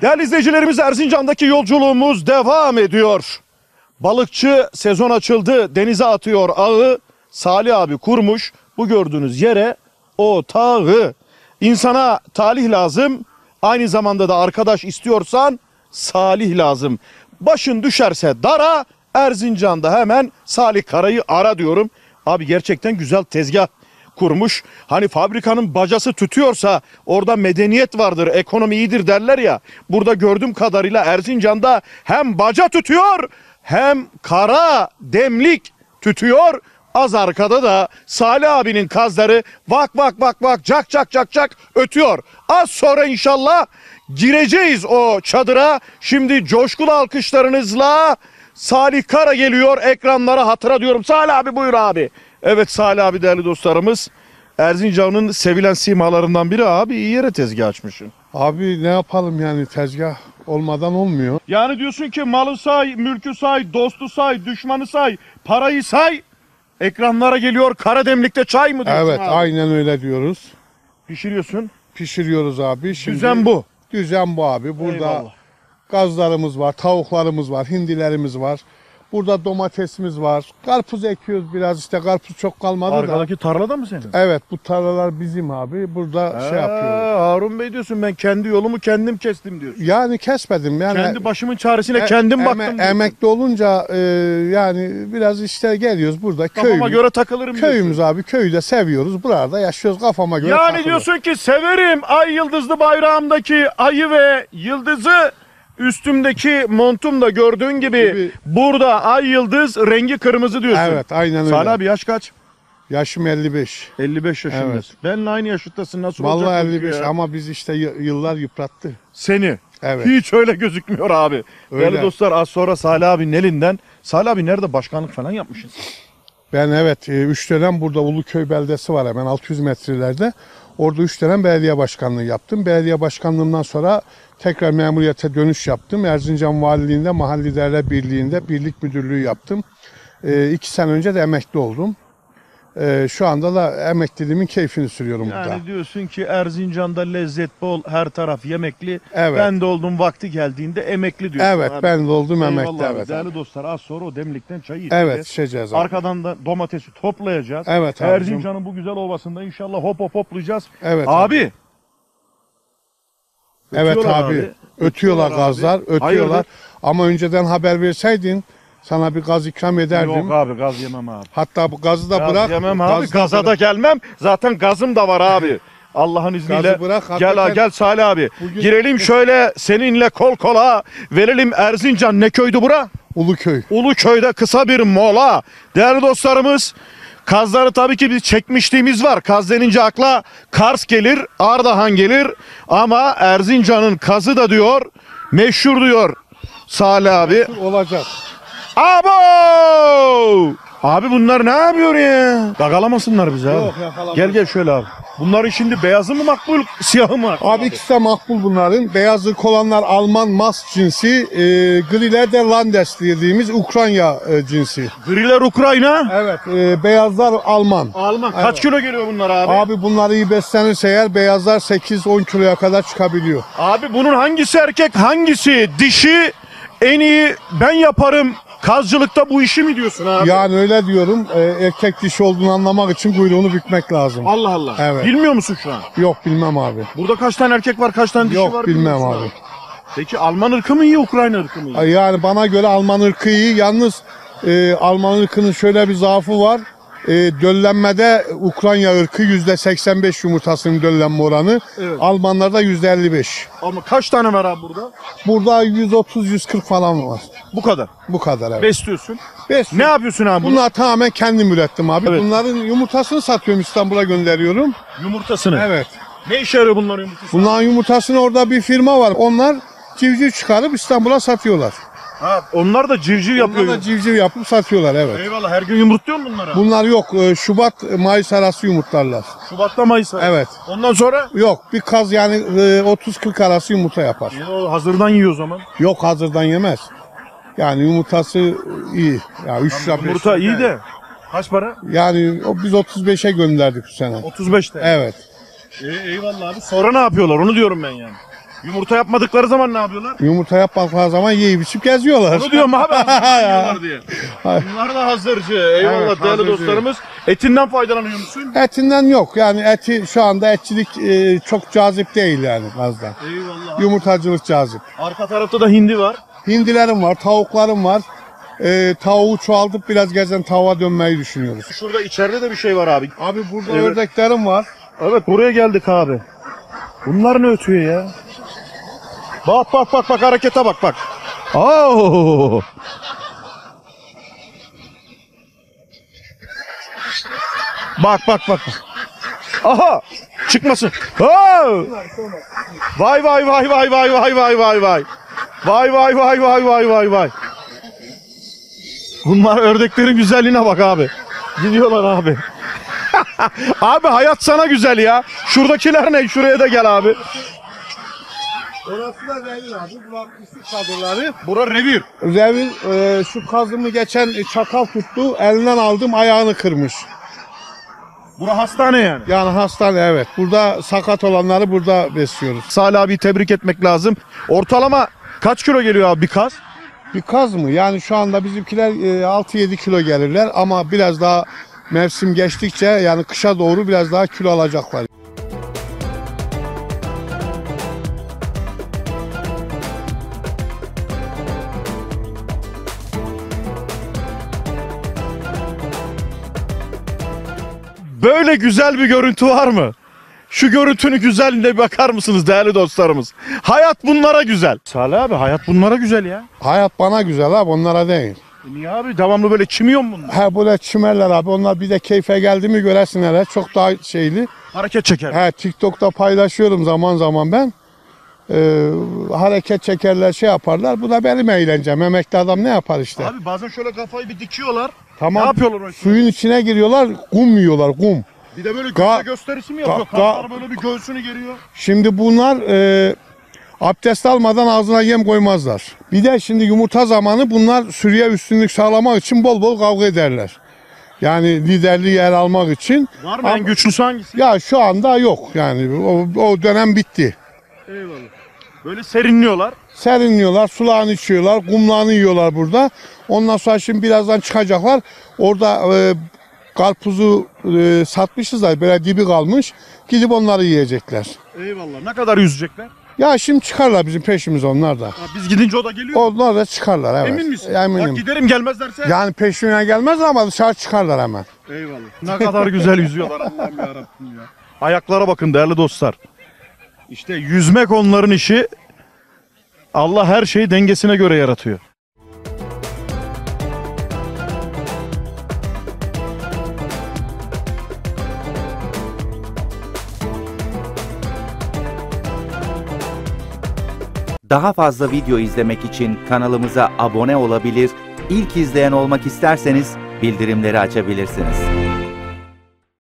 Değerli izleyicilerimiz, Erzincan'daki yolculuğumuz devam ediyor. Balıkçı sezon açıldı, denize atıyor ağı. Salih abi kurmuş bu gördüğünüz yere otağı. İnsana talih lazım, aynı zamanda da arkadaş istiyorsan salih lazım. Başın düşerse dara, Erzincan'da hemen Salih Kara'yı ara diyorum. Abi gerçekten güzel tezgah kurmuş. Hani fabrikanın bacası tütüyorsa orada medeniyet vardır, ekonomi iyidir derler ya. Burada gördüğüm kadarıyla Erzincan'da hem baca tütüyor hem kara demlik tütüyor. Az arkada da Salih abinin kazları vak vak vak vak cak cak cak cak ötüyor. Az sonra inşallah gireceğiz o çadıra. Şimdi coşkulu alkışlarınızla Salih Kara geliyor ekranlara, hatıra diyorum. Salih abi buyur abi. Evet Salih abi, değerli dostlarımız, Erzincan'ın sevilen simalarından biri abi, iyi yere tezgah açmışsın. Abi ne yapalım yani, tezgah olmadan olmuyor. Yani diyorsun ki malı say, mülkü say, dostu say, düşmanı say, parayı say. Ekranlara geliyor, kara demlikte çay mı diyorsun Evet abi? aynen öyle diyoruz. Pişiriyorsun. Pişiriyoruz abi. Şimdi, Düzen bu. Düzen bu abi. Burada Eyvallah. gazlarımız var, tavuklarımız var, hindilerimiz var. Burada domatesimiz var. Karpuz ekiyoruz biraz, işte karpuz çok kalmadı da. Arkadaki tarlada mı senin? Evet, bu tarlalar bizim abi. Burada şey yapıyoruz. Harun Bey diyorsun, ben kendi yolumu kendim kestim diyorsun. Yani kesmedim yani. Kendi başımın çaresine kendim baktım diyorsun. Emekli olunca yani biraz işte geliyoruz burada. Kafama göre takılırım Köyümüz diyorsun. abi, köyü de seviyoruz. Burada yaşıyoruz, kafama göre Yani takılıyoruz. diyorsun ki severim ay yıldızlı bayrağımdaki ayı ve yıldızı, üstümdeki montum da gördüğün gibi burada ay yıldız rengi kırmızı diyorsun. Evet aynen öyle. Salih abi yaş kaç? Yaşım 55. 55 yaşındasın. Evet. Benimle aynı yaşıttasın, nasıl olacak? Vallahi bu 55 ya? ama biz işte yıllar yıprattı. Seni. Evet. Hiç öyle gözükmüyor abi. Öyle. Değerli dostlar, az sonra Salih abinin elinden. Salih abi nerede başkanlık falan yapmışsın? Ben evet 3 dönem burada Uluköy beldesi var hemen 600 metrelerde. Orada 3 dönem belediye başkanlığı yaptım. Belediye başkanlığından sonra tekrar memuriyete dönüş yaptım. Erzincan Valiliğinde, Mahalli İdareler Birliği'nde birlik müdürlüğü yaptım. 2 sene önce de emekli oldum. Şu anda da emekliliğimin keyfini sürüyorum burada. Yani diyorsun ki Erzincan'da lezzet bol, her taraf yemekli. Evet. Ben de oldum vakti geldiğinde emekli diyorsun Evet abi. ben de oldum emekli. Eyvallah abi. Evet, Değerli dostlar, az sonra o demlikten çayı içeceğiz. evet içeceğiz abi. Arkadan da domatesi toplayacağız. Evet abicim. Erzincan'ın bu güzel ovasında inşallah hop hop hoplayacağız. Evet abi. Evet Ötüyorlar abi. abi. Ötüyorlar Ötüyorlar gazlar, abi. ötüyorlar. Hayırdır? Ama önceden haber verseydin sana bir gaz ikram ederdim. Yok abi, gaz yemem abi. Hatta bu gazı da Gaz bırak. yemem abi. gazı da Gaza da bırak. gelmem. Zaten gazım da var abi. Allah'ın izniyle. Gazı bırak, Gel hakikaten- gel Salih abi. Bugün- Girelim şöyle seninle kol kola. Verelim Erzincan, ne köydü bura? Uluköy. Uluköy'de kısa bir mola. Değerli dostlarımız, kazları tabii ki biz çekmişliğimiz var. Kaz denince akla Kars gelir, Ardahan gelir. Ama Erzincan'ın kazı da diyor, meşhur diyor Salih abi. Olacak. Abo! Abi bunlar ne yapıyor ya? Gagalamasınlar bizi abi. Yok, yakalamaz. Gel gel şöyle abi. Bunların şimdi beyazı mı makbul, siyahı mı? Abi ikisi de makbul bunların. Beyazlık olanlar Alman Mas cinsi. Griler de Landes dediğimiz Ukrayna cinsi. Griler Ukrayna. Evet. Beyazlar Alman. Alman. Kaç kilo geliyor bunlar abi? Abi bunlar iyi beslenirse eğer beyazlar 8-10 kiloya kadar çıkabiliyor. Abi bunun hangisi erkek, hangisi dişi? En iyi ben yaparım kazcılıkta bu işi mi diyorsun abi? Yani öyle diyorum. Erkek dişi olduğunu anlamak için kuyruğunu bükmek lazım. Allah Allah. Evet. Bilmiyor musun şu an? Yok bilmem abi. Burada kaç tane erkek var, kaç tane dişi var? Yok bilmiyor bilmem musun abi. Peki Alman ırkı mı iyi, Ukrayna ırkı mı iyi? Yani bana göre Alman ırkı iyi. Yalnız Alman ırkının şöyle bir zaafı var. Döllenmede Ukrayna ırkı %85 yumurtasının döllenme oranı. Evet. Almanlarda %55. Ama kaç tane var abi burada? Burada 130-140 falan var. Bu kadar. Bu kadar evet. Besliyorsun. Beş. Ne yapıyorsun abi? Bunlar tamamen kendim ürettim abi. Evet. Bunların yumurtasını satıyorum, İstanbul'a gönderiyorum. Yumurtasını. Evet. Ne işe yarıyor bunların yumurtası? Bunların yumurtasını orada bir firma var. Onlar civciv çıkarıp İstanbul'a satıyorlar. Ha, onlar da civciv yapıyor. Onlar da civciv yapıp satıyorlar evet. Eyvallah, her gün yumurtluyor mu bunlara? Bunlar yok. Şubat, Mayıs arası yumurtlarlar. Şubat'ta Mayıs'ta. Evet. Ondan sonra? Yok. Bir kaz yani 30-40 arası yumurta yapar. O hazırdan yiyor o zaman. Yok hazırdan yemez. Yani yumurtası iyi. Ya 3 lira 5 Yumurta lira. iyi de. Kaç para? Yani biz 35'e gönderdik bu sene. 35'te. Evet. Eyvallah abi. Sonra ne yapıyorlar onu diyorum ben yani. Yumurta yapmadıkları zaman ne yapıyorlar? Yumurta yapmakları zaman yiyip içip geziyorlar. Onu diyorum abi. Yiyorlar diye. Bunlar da hazırcı. Eyvallah Evet, değerli hazırcı. dostlarımız. Etinden faydalanıyor musun? Etinden yok. Yani eti şu anda etçilik çok cazip değil yani fazla. Eyvallah. Yumurtacılık cazip. Arka tarafta da hindi var. Hindilerim var, tavuklarım var. Tavuğu çoğaltıp biraz gezen tavuğa dönmeyi düşünüyoruz. Şurada içeride de bir şey var abi. Abi burada Evet. ördeklerim var. Evet buraya geldik abi. Bunlar ne ötüyor ya? Bak harekete bak. Oo! Bak. Aha! Çıkmasın. Oo! Vay. Vay. Bunlar ördeklerin güzelliğine bak abi. Gidiyorlar abi. Abi hayat sana güzel ya. Şuradakiler ne? Şuraya da gel abi. Orası da revir abi. Burası pislik çadırları. Bura revir. Revir şu kazımı geçen çakal tuttu. Elinden aldım, ayağını kırmış. Bura hastane yani. Yani hastane, evet. Burada sakat olanları burada besliyoruz. Salih abi tebrik etmek lazım. Ortalama kaç kilo geliyor abi bir kaz? Bir kaz mı? Yani şu anda bizimkiler 6-7 kilo gelirler ama biraz daha mevsim geçtikçe yani kışa doğru biraz daha kilo alacaklar. Böyle güzel bir görüntü var mı? Şu görüntünün güzelliğine bir bakar mısınız değerli dostlarımız? Hayat bunlara güzel. Salih abi hayat bunlara güzel ya. Hayat bana güzel abi, onlara değil. Niye abi devamlı böyle çimiyor mu bunlar? He, böyle çimerler abi, onlar bir de keyfe geldi mi göresin hele, çok daha şeyli. Hareket çeker. He, TikTok'ta paylaşıyorum zaman zaman ben. Hareket çekerler, şey yaparlar. Bu da benim eğlencem. Emekli adam ne yapar işte. Abi bazen şöyle kafayı bir dikiyorlar. Tamam. Ne yapıyorlar o işi? Suyun içine giriyorlar, kum yiyorlar, kum. Bir de böyle Ga- gösterisi mi yapıyor? ga- Kaslar böyle bir göğsünü geriyor. Şimdi bunlar abdest almadan ağzına yem koymazlar. Bir de şimdi yumurta zamanı bunlar sürüye üstünlük sağlamak için bol bol kavga ederler. Yani liderliği yer almak için. Var mı en güçlüsü hangisi? Ya şu anda yok yani, o dönem bitti. Eyvallah. Böyle serinliyorlar. Serinliyorlar, sularını içiyorlar, kumlarını yiyorlar burada. Ondan sonra şimdi birazdan çıkacaklar. Orada karpuzu satmışız da böyle dibi kalmış. Gidip onları yiyecekler. Eyvallah. Ne kadar yüzecekler? Ya şimdi çıkarlar bizim peşimize onlar da. Ha, biz gidince o da geliyor mu? Onlar da çıkarlar, evet. Emin misin? Eminim. Bak giderim gelmezlerse. Yani peşine gelmez ama dışarı çıkarlar hemen. Eyvallah. Ne kadar güzel yüzüyorlar Allah'ım yarabbim ya. Ayaklara bakın değerli dostlar. İşte yüzmek onların işi. Allah her şeyi dengesine göre yaratıyor. Daha fazla video izlemek için kanalımıza abone olabilir, ilk izleyen olmak isterseniz bildirimleri açabilirsiniz.